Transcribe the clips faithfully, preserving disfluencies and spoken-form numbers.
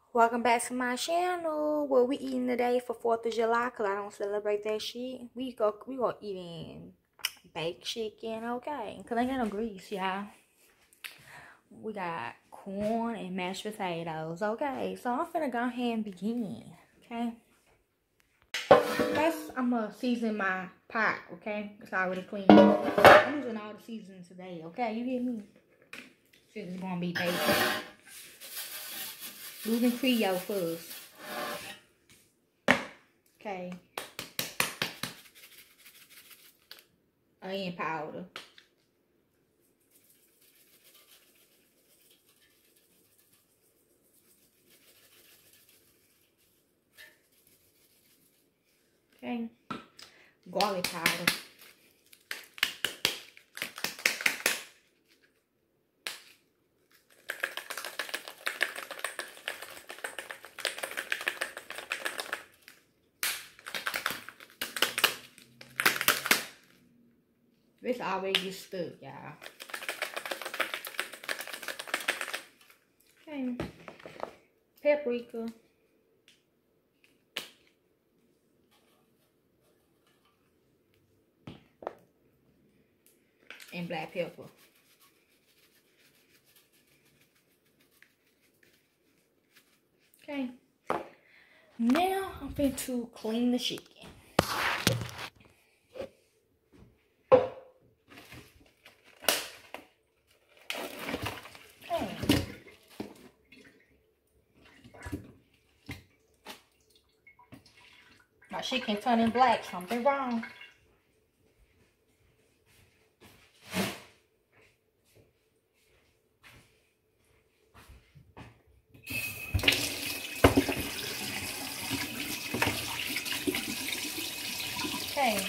Welcome back to my channel. What we eating today for fourth of July? Cause I don't celebrate that shit. We go we gonna eating baked chicken, okay? Cause I ain't got no grease, y'all. We got corn and mashed potatoes, okay? So I'm finna go ahead and begin, okay? First, I'm gonna season my pot, okay? It's already clean. I'm using all the seasonings today, okay? You hear me? Shit is gonna be baked. Using Creole first. Okay. Onion powder. Okay. Garlic powder. This already gets stuck, y'all. Okay. Paprika. And black pepper. Okay. Now I'm going to clean the chicken. Okay. My chicken turning black. Something wrong. Okay.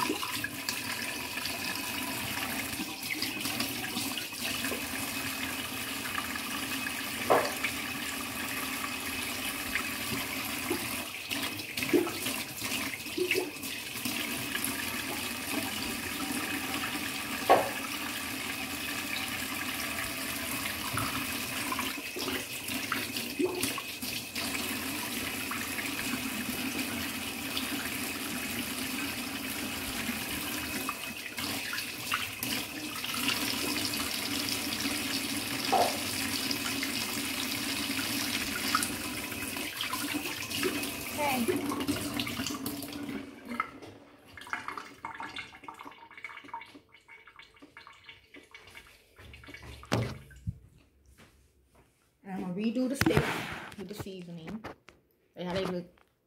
I'm gonna redo the steak with the seasoning. See how they look.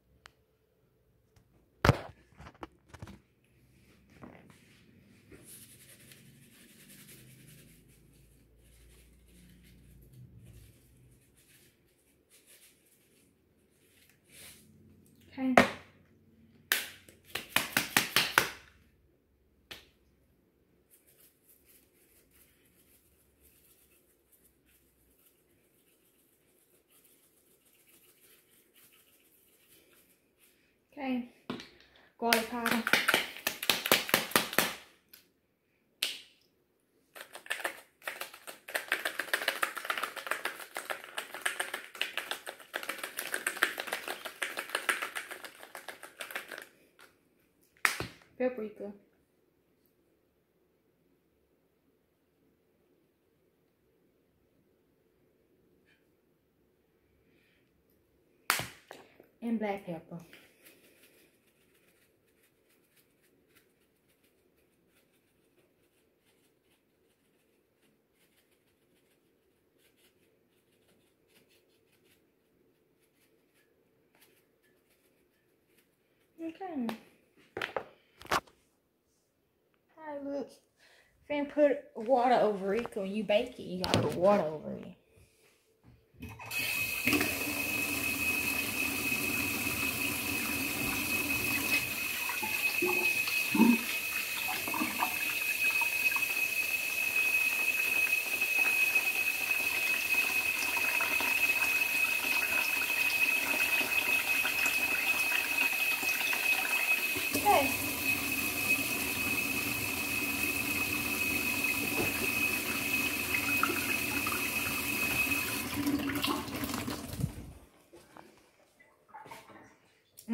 Okay. Okay. Garlic powder. Paprika. And black pepper. Okay. How it looks. Then put water over it. Cause when you bake it, you gotta put water over it. Okay.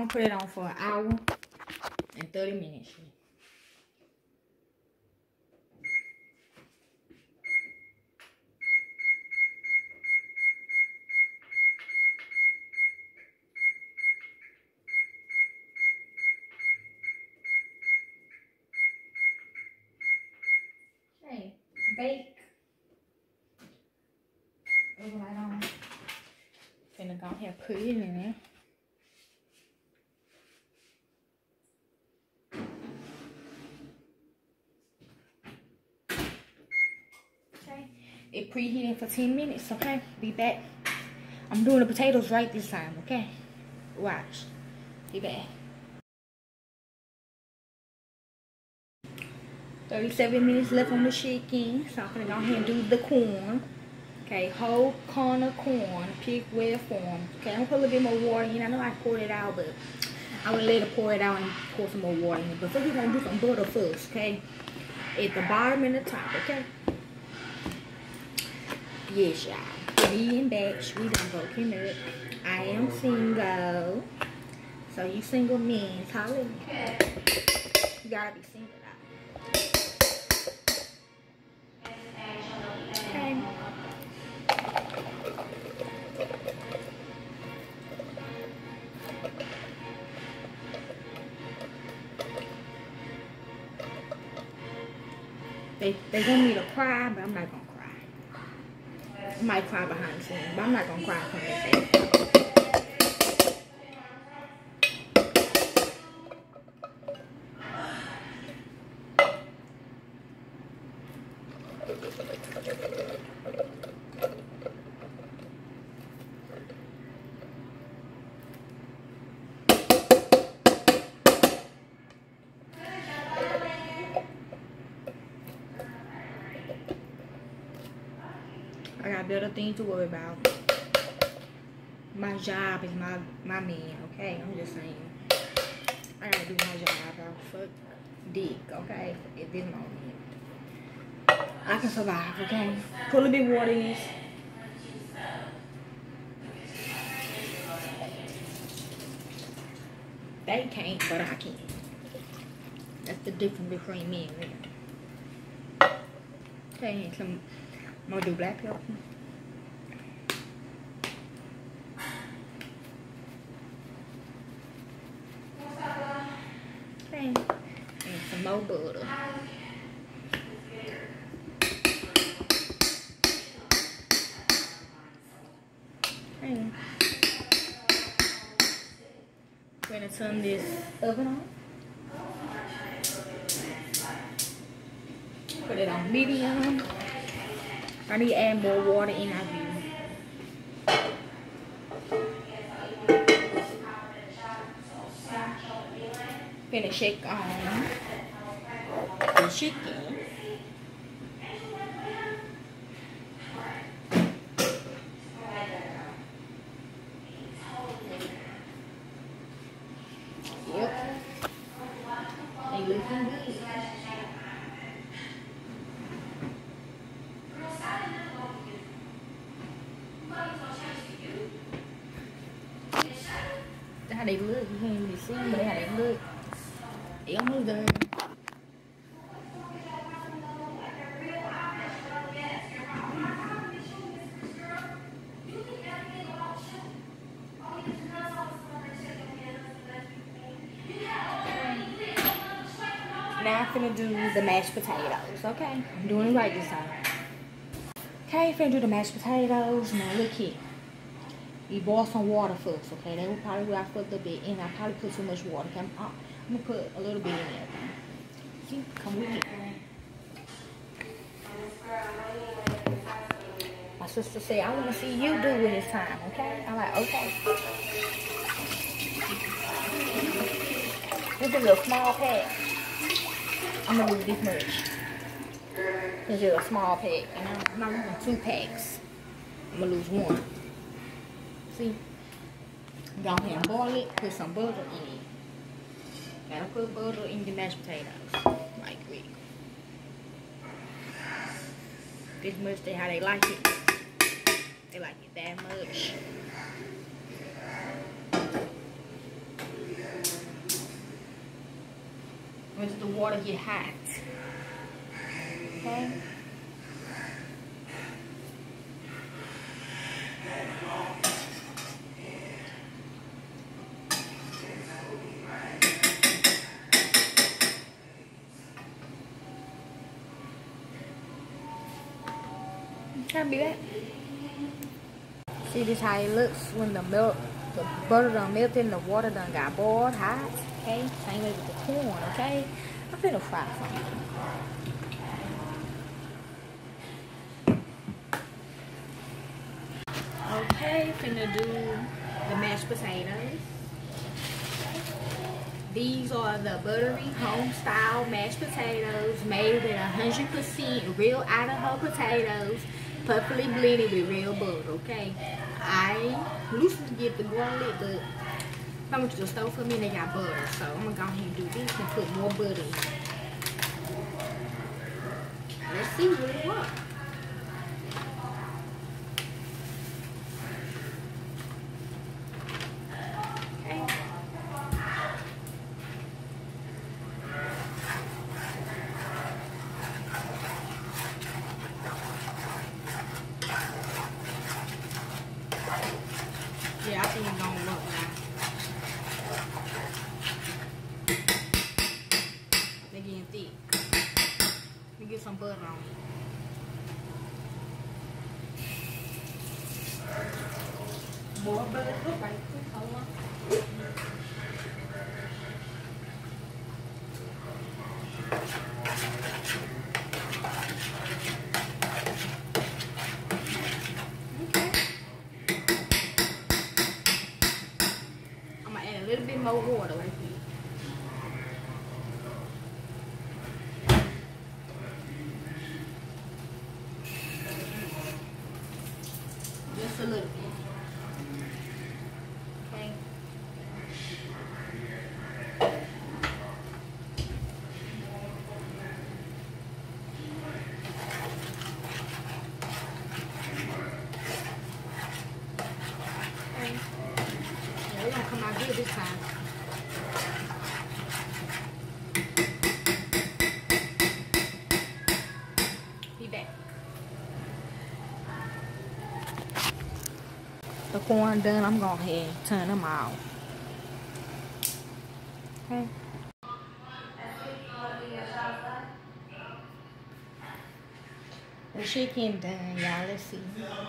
gonna put it on for an hour and thirty minutes. Okay, bake. Right on. Finna go ahead and put it in there. Okay, it preheating for ten minutes. Okay, be back. I'm doing the potatoes right this time. Okay, watch. Be back. thirty-seven minutes left on the chicken, so I'm gonna go ahead and do the corn. Okay, whole corn of corn, pig well formed. Okay, I'm gonna put a little bit more water in. I know I poured it out, but I'm gonna let it pour it out and pour some more water in. But first, we're gonna do some butter first, okay? At the bottom and the top, okay? Yes, y'all. Me and Batch, we done broken up. I am single. So you single men, holla. You gotta be single now. Okay. They, they want me to cry, but I'm not gonna cry. I might cry behind the scenes, but I'm not gonna cry from the face. I got better things to worry about. My job is my my man, okay? I'm just saying. I gotta do my job. I fuck dick, okay? At this moment. I can survive, okay? Put a little bit of water in. They can't, but I can. That's the difference between me and them. Okay, some I'm gonna do black pepper. Okay, and some more butter. Okay. We're gonna turn this oven on. Put it on medium. I need to add more water in our view. Gonna shake on the chicken. Yep. They looking good. How they look, you can't really see them, but how they look. They almost done. Now I'm finna do the mashed potatoes, okay? I'm doing it right this time. Okay, finna do the mashed potatoes. Now look here. You boil some water first, okay? That will probably where I put a little bit in. I probably put too much water. Okay? I'm, I'm gonna put a little bit in there. See, come with me. My sister said, I want to see you do it this time, okay? I'm like, okay. This is a little small pack. I'm gonna lose this much. This is a small pack, and I'm not losing two packs. I'm gonna lose one. See? Go ahead and boil it, put some butter in it. Gotta put butter in the mashed potatoes. Like this. This much they how they like it. They like it that much. once the water get hot. Okay. I'll be back. See this how it looks when the milk, the butter done melted and the water done got boiled hot. Okay, same way with the corn. Okay, I'm finna fry something. Okay, finna do the mashed potatoes. These are the buttery home-style mashed potatoes made with one hundred percent real Idaho potatoes, perfectly blended with real butter, okay? I used to get the garlic, but I went to the store for me and they got butter, so I'm gonna go ahead and do this and put more butter in. Let's see what it works. Yeah, I think it's gonna work now. They're getting thick. Let me get some butter on it. More butter. Look right quick. Hold on. A little bit more water right here. Just a little bit. Okay. Okay. Yeah, it's gonna come out good this time. Be back. The corn done, I'm going ahead and turn them out. Okay. The chicken done, y'all. Let's see.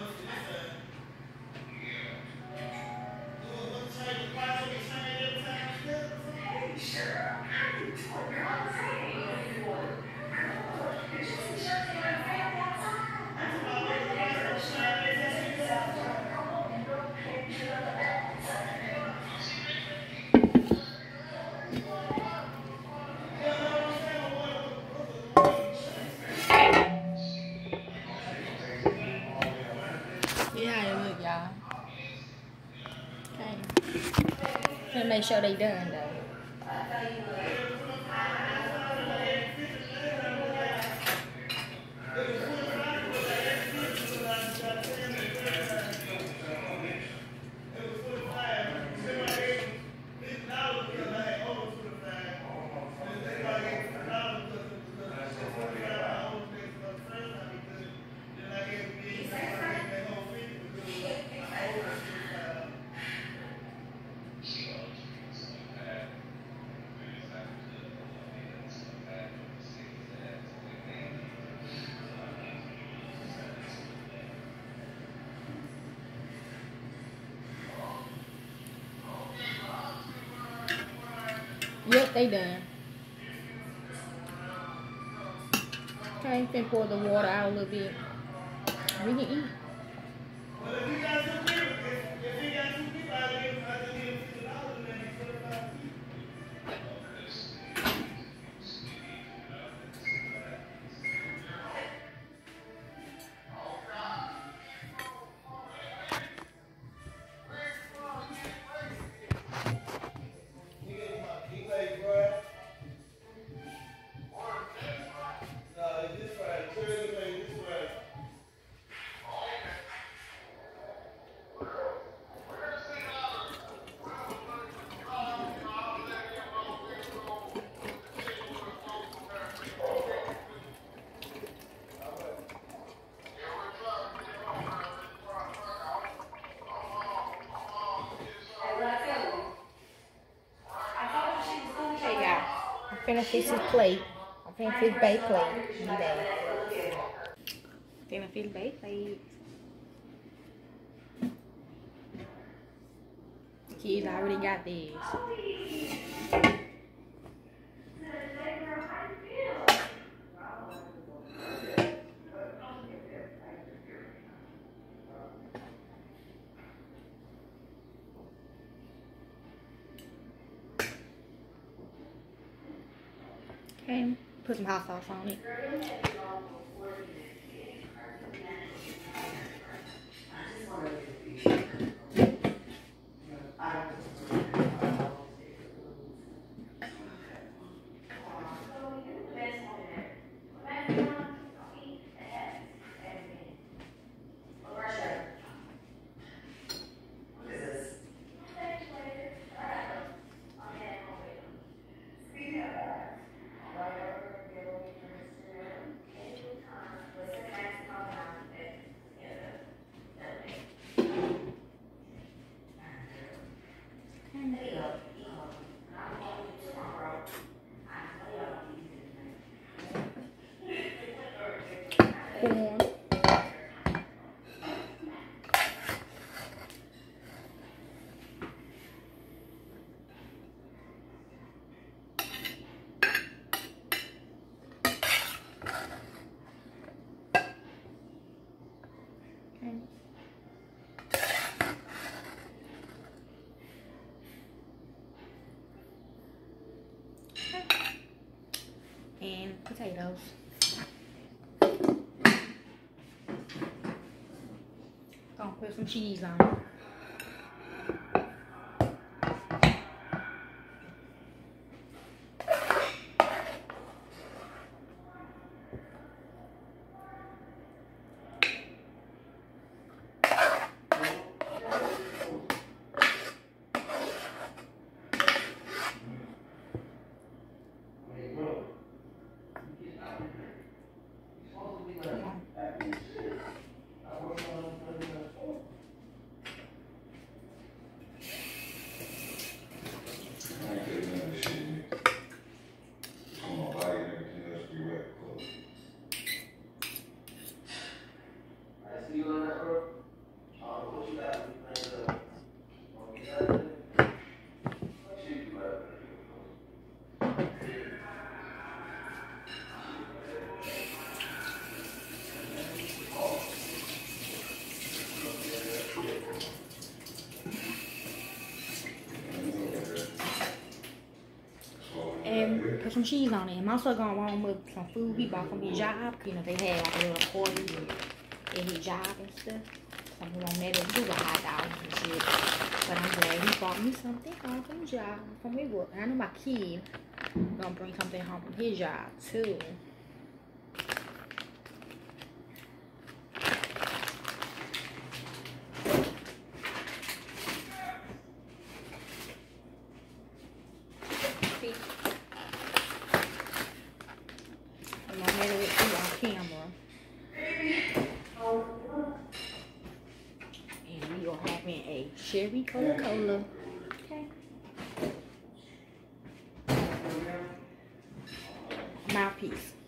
Yeah, look, y'all. Okay. Gonna make sure they done though. Yep, they done. Okay, then pour the water out a little bit. We can eat. Finna fix his plate. I'm finna fix bake plate. Be back. Finna fix bake plate. The kids already got theirs. Okay, put some hot sauce on it. Corn. And potatoes. Gonna put some cheese on it. And put some cheese on it. I'm also gonna warm up some food we bought from his job. You know, they had like a little party at his job and stuff. So we won't never do a hot dog and shit. But I'm glad he bought me something home from his job, from his work. And I know my kid gonna bring something home from his job too. Camera. And we are having a cherry Coca-Cola. Okay. Mouthpiece.